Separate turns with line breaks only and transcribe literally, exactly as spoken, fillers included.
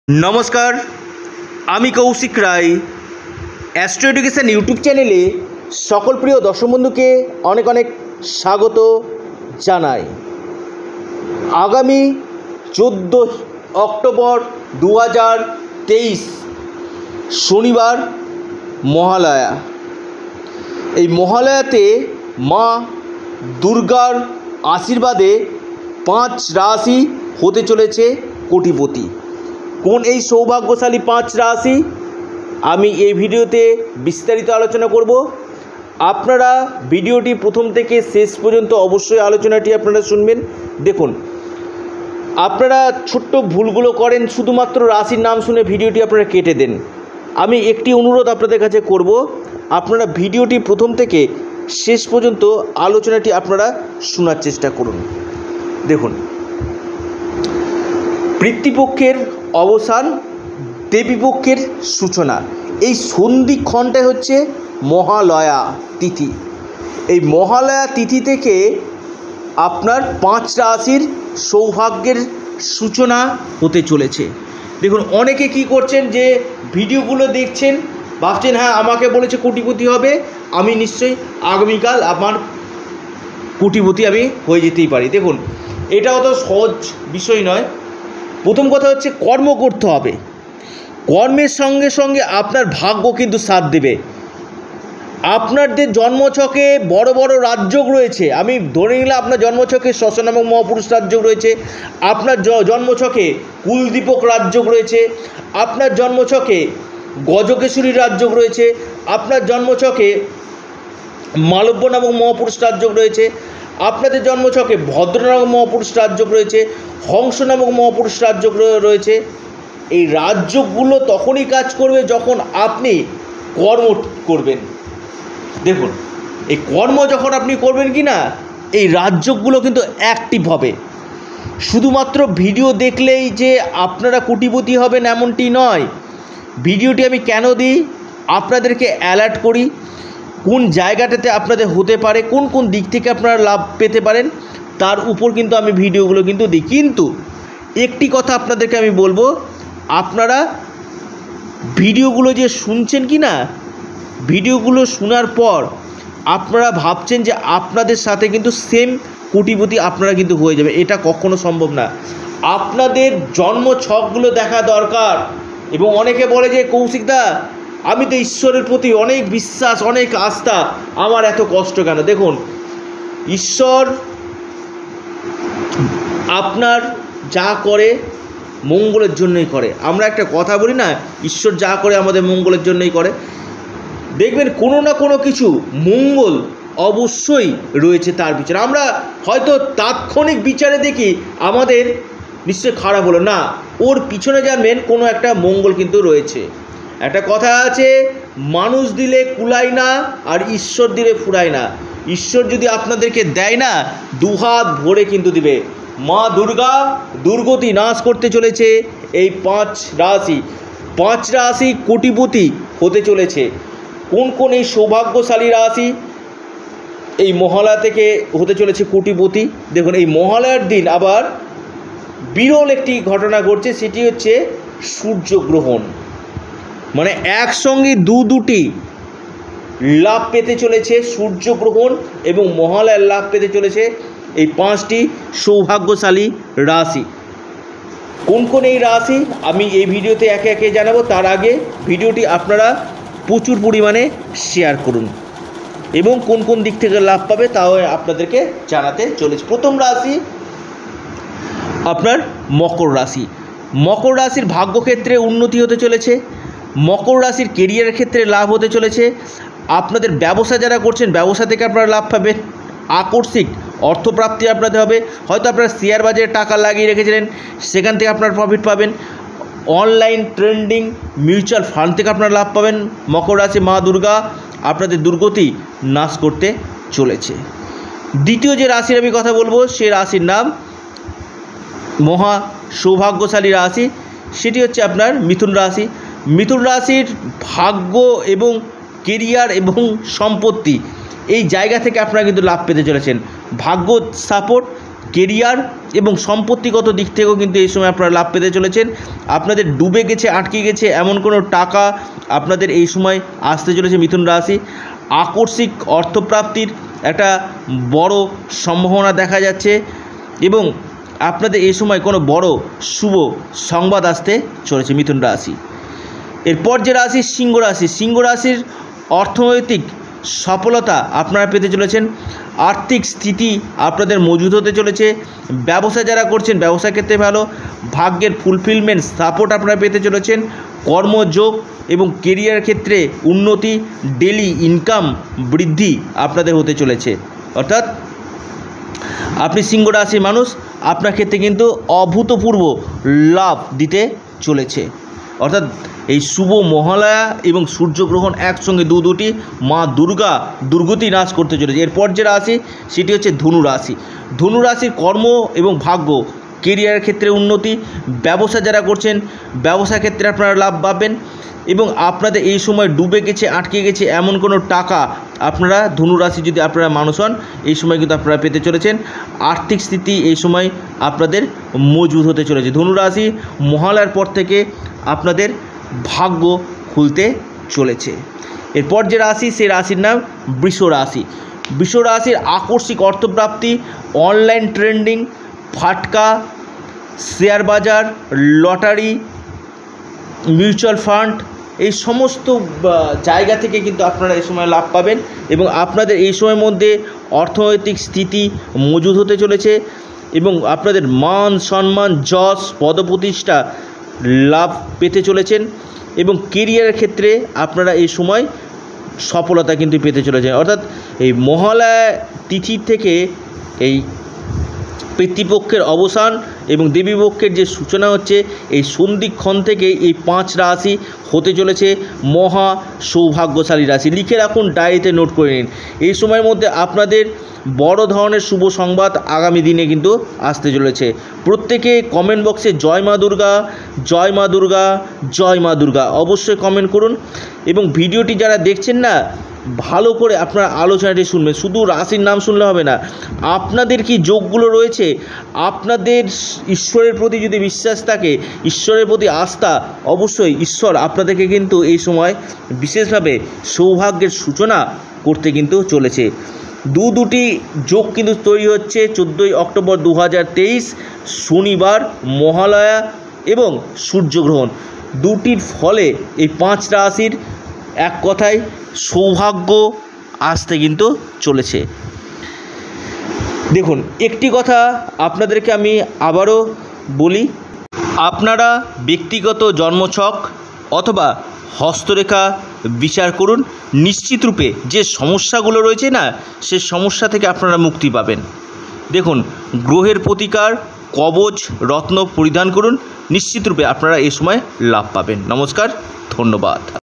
नमस्कार आमी Kaushik Roy astro education YouTube चैनेले सकल प्रिय दर्शक बंधुके अनेक अनेक स्वागत जानाई। आगामी चौदह अक्टोबर दो हज़ार तेईस शनिवार महालया। এই মহালয়াতে মা দুর্গার আশীর্বাদে পাঁচ রাশি হতে চলেছে কোটিপতি। কোন এই সৌভাগ্যশালী পাঁচ রাশি আমি এই ভিডিওতে বিস্তারিত আলোচনা করব। আপনারা ভিডিওটি প্রথম থেকে শেষ পর্যন্ত অবশ্যই আলোচনাটি আপনারা শুনবেন। দেখুন, আপনারা ছোট্ট ভুলগুলো করেন, শুধুমাত্র রাশির নাম শুনে ভিডিওটি আপনারা কেটে দেন। আমি একটি অনুরোধ আপনাদের কাছে করব, আপনারা ভিডিওটি প্রথম থেকে শেষ পর্যন্ত আলোচনাটি আপনারা শোনার চেষ্টা করুন। দেখুন, পিতৃপক্ষের অবসান, দেবীপক্ষের সূচনা, এই সন্ধিক্ষণটাই হচ্ছে মহালয়া তিথি। এই মহালয়া তিথি থেকে আপনার পাঁচ রাশির সৌভাগ্যের সূচনা হতে চলেছে। দেখুন, অনেকে কি করছেন, যে ভিডিওগুলো দেখছেন ভাবছেন হ্যাঁ আমাকে বলেছে কোটিপতি হবে, আমি নিশ্চয়ই আগামীকাল আমার কোটিপতি আমি হয়ে যেতেই পারি। দেখুন, এটা অত সহজ বিষয় নয়। প্রথম কথা হচ্ছে কর্ম করতে হবে। কর্মের সঙ্গে সঙ্গে আপনার ভাগ্য কিন্তু সাথ দেবে। আপনাদের জন্মছকে বড় বড় রাজযোগ রয়েছে। আমি ধরে নিলাম আপনার জন্মছকে শ্মশান নামক মহাপুরুষ রাজযোগ রয়েছে, আপনার জন্মছকে কুলদীপক রাজযোগ রয়েছে, আপনার জন্মছকে গজকেশরী রাজযোগ রয়েছে, আপনার জন্মছকে মালব্য নামক মহাপুরুষ রাজযোগ রয়েছে, আপনাদের জন্মছকে ভদ্র নামক মহাপুরুষ রাজযোগ রয়েছে, হংস নামক মহাপুরুষ রাজযোগ রয়েছে। এই রাজযোগগুলো তখনই কাজ করবে যখন আপনি কর্ম করবেন। দেখুন, এই কর্ম যখন আপনি করবেন কি না, এই রাজযোগগুলো কিন্তু অ্যাক্টিভ হবে। শুধুমাত্র ভিডিও দেখলেই যে আপনারা কোটিপতি হবেন এমনটি নয়। ভিডিওটি আমি কেন দিই, আপনাদেরকে অ্যালার্ট করি কোন জায়গাটাতে আপনাদের হতে পারে, কোন কোন দিক থেকে আপনারা লাভ পেতে পারেন, তার উপর কিন্তু আমি ভিডিওগুলো কিন্তু দিই। কিন্তু একটি কথা আপনাদেরকে আমি বলবো, আপনারা ভিডিওগুলো যে শুনছেন কি না, ভিডিওগুলো শোনার পর আপনারা ভাবছেন যে আপনাদের সাথে কিন্তু সেম কোটিপতি আপনারা কিন্তু হয়ে যাবে, এটা কখনো সম্ভব না। আপনাদের জন্ম ছকগুলো দেখা দরকার। এবং অনেকে বলে যে কৌশিকদা আমি তো ঈশ্বরের প্রতি অনেক বিশ্বাস, অনেক আস্থা, আমার এত কষ্ট কেন? দেখুন, ঈশ্বর আপনার যা করে মঙ্গলের জন্যই করে। আমরা একটা কথা বলি না, ঈশ্বর যা করে আমাদের মঙ্গলের জন্যই করে। দেখবেন কোনো না কোনো কিছু মঙ্গল অবশ্যই রয়েছে তার পিছনে। আমরা হয়তো তাৎক্ষণিক বিচারে দেখি আমাদের নিশ্চয় খারাপ হলো না, ওর পিছনে জানবেন কোনো একটা মঙ্গল কিন্তু রয়েছে। একটা কথা আছে, মানুষ দিলে কুলায় না আর ঈশ্বর দিলে ফুরায় না। ঈশ্বর যদি আপনাদেরকে দেয় না, দুহাত ভরে কিন্তু দিবে। মা দুর্গা দুর্গতি নাশ করতে চলেছে এই পাঁচ রাশি। পাঁচ রাশি কোটিপতি হতে চলেছে। কোন কোন এই সৌভাগ্যশালী রাশি এই মহালয়া থেকে হতে চলেছে কোটিপতি? দেখুন, এই মহালয়ার দিন আবার বিরল একটি ঘটনা ঘটছে, সেটি হচ্ছে সূর্যগ্রহণ। মানে একসঙ্গে দু দুটি লাভ পেতে চলেছে, সূর্যগ্রহণ এবং মহালয়ার লাভ পেতে চলেছে এই পাঁচটি সৌভাগ্যশালী রাশি। কোন কোন এই রাশি আমি এই ভিডিওতে একে একে জানাবো। তার আগে ভিডিওটি আপনারা প্রচুর পরিমাণে শেয়ার করুন এবং কোন কোন দিক থেকে লাভ পাবে তাও আপনাদেরকে জানাতে চলেছে। প্রথম রাশি আপনার মকর রাশি। মকর রাশির ভাগ্যক্ষেত্রে উন্নতি হতে চলেছে। মকর রাশির কেরিয়ারের ক্ষেত্রে লাভ হতে চলেছে। আপনাদের ব্যবসা যারা করছেন, ব্যবসা থেকে আপনারা লাভ পাবেন। আকস্মিক অর্থপ্রাপ্তি আপনাদের হবে। হয়তো আপনারা শেয়ার বাজারে টাকা লাগিয়ে রেখেছিলেন, সেখান থেকে আপনারা প্রফিট পাবেন। অনলাইন ট্রেন্ডিং মিউচুয়াল ফান্ড থেকে আপনারা লাভ পাবেন। মকর রাশি মা দুর্গা আপনাদের দুর্গতি নাশ করতে চলেছে। দ্বিতীয় যে রাশির আমি কথা বলবো, সে রাশির নাম মহা সৌভাগ্যশালী রাশি, সেটি হচ্ছে আপনার মিথুন রাশি। মিথুন রাশির ভাগ্য এবং কেরিয়ার এবং সম্পত্তি এই জায়গা থেকে আপনারা কিন্তু লাভ পেতে চলেছেন। ভাগ্য সাপোর্ট, কেরিয়ার এবং সম্পত্তিগত দিক থেকেও কিন্তু এই সময় আপনারা লাভ পেতে চলেছেন। আপনাদের ডুবে গেছে, আটকে গেছে এমন কোনো টাকা আপনাদের এই সময় আসতে চলেছে মিথুন রাশি। আকস্মিক অর্থপ্রাপ্তির একটা বড় সম্ভাবনা দেখা যাচ্ছে এবং আপনাদের এই সময় কোনো বড় শুভ সংবাদ আসতে চলেছে মিথুন রাশি। এরপর যে রাশি সিংহ রাশি, সিংহ রাশির অর্থনৈতিক সফলতা আপনারা পেতে চলেছেন। আর্থিক স্থিতি আপনাদের মজবুত হতে চলেছে। ব্যবসা যারা করছেন ব্যবসা ক্ষেত্রে ভালো, ভাগ্যের ফুলফিলমেন্ট সাপোর্ট আপনারা পেতে চলেছেন। কর্মযোগ এবং কেরিয়ার ক্ষেত্রে উন্নতি, ডেলি ইনকাম বৃদ্ধি আপনাদের হতে চলেছে। অর্থাৎ আপনি সিংহ রাশির মানুষ, আপনার ক্ষেত্রে কিন্তু অভূতপূর্ব লাভ দিতে চলেছে। অর্থাৎ এই শুভ মহালয়া এবং সূর্যগ্রহণ একসঙ্গে দু দুটি মা দুর্গা দুর্গতি নাশ করতে চলেছে। এরপর যে রাশি সেটি হচ্ছে ধনু রাশি। ধনু রাশির কর্ম এবং ভাগ্য, কেরিয়ারের ক্ষেত্রে উন্নতি, ব্যবসা যারা করছেন ব্যবসা ক্ষেত্রে আপনারা লাভ পাবেন এবং আপনাদের এই সময় ডুবে গেছে, আটকে গেছে এমন কোনো টাকা আপনারা ধনুরাশি যদি আপনারা মানুষ হন এই সময় কিন্তু আপনারা পেতে চলেছেন। আর্থিক স্থিতি এই সময় আপনাদের মজবুত হতে চলেছে। ধনুরাশি মহালয়ার পর থেকে আপনাদের ভাগ্য খুলতে চলেছে। এরপর যে রাশি সেই রাশির নাম বৃষ রাশি। বৃষ রাশির আকস্মিক অর্থপ্রাপ্তি, অনলাইন ট্রেন্ডিং, ফাটকা, শেয়ার বাজার, লটারি, মিউচুয়াল ফান্ড এই সমস্ত জায়গা থেকে কিন্তু আপনারা এই সময় লাভ পাবেন এবং আপনাদের এই সময়ের মধ্যে অর্থনৈতিক স্থিতি মজুদ হতে চলেছে এবং আপনাদের মান সম্মান, যশ, পদপ্রতিষ্ঠা লাভ পেতে চলেছেন এবং কেরিয়ারের ক্ষেত্রে আপনারা এই সময় সফলতা কিন্তু পেতে চলেছেন। অর্থাৎ এই মহালয়া তিথি থেকে এই পিতৃপক্ষের অবসান এবং দেবীপক্ষের যে সূচনা হচ্ছে, এই সন্ধিক্ষণ থেকে এই পাঁচ রাশি হতে চলেছে মহা সৌভাগ্যশালী রাশি। লিখে রাখুন, ডায়েরিতে নোট করে নিন। এই সময়ের মধ্যে আপনাদের বড় ধরনের শুভ সংবাদ আগামী দিনে কিন্তু আসতে চলেছে। প্রত্যেকে কমেন্ট বক্সে জয় মা দুর্গা, জয় মা দুর্গা, জয় মা দুর্গা অবশ্যই কমেন্ট করুন এবং ভিডিওটি যারা দেখছেন না ভালো করে আপনারা আলোচনাটি শুনবেন। শুধু রাশির নাম শুনলে হবে না, আপনাদের কি যোগগুলো রয়েছে, আপনাদের ঈশ্বরের প্রতি যদি বিশ্বাস থাকে, ঈশ্বরের প্রতি আস্থা, অবশ্যই ঈশ্বর আপনাদেরকে কিন্তু এই সময় বিশেষভাবে সৌভাগ্যের সূচনা করতে কিন্তু চলেছে। দু দুটি যোগ কিন্তু তৈরি হচ্ছে চোদ্দোই অক্টোবর দু হাজার তেইশ শনিবার মহালয়া এবং সূর্যগ্রহণ, দুটির ফলে এই পাঁচ রাশির এক কথায় সৌভাগ্য আসতে কিন্তু চলেছে। দেখুন, একটি কথা আপনাদেরকে আমি আবারও বলি, আপনারা ব্যক্তিগত জন্মছক অথবা হস্তরেখা বিচার করুন। নিশ্চিত রূপে যে সমস্যাগুলো রয়েছে না, সে সমস্যা থেকে আপনারা মুক্তি পাবেন। দেখুন, গ্রহের প্রতিকার, কবচ, রত্ন পরিধান করুন, নিশ্চিত রূপে আপনারা এই সময় লাভ পাবেন। নমস্কার, ধন্যবাদ।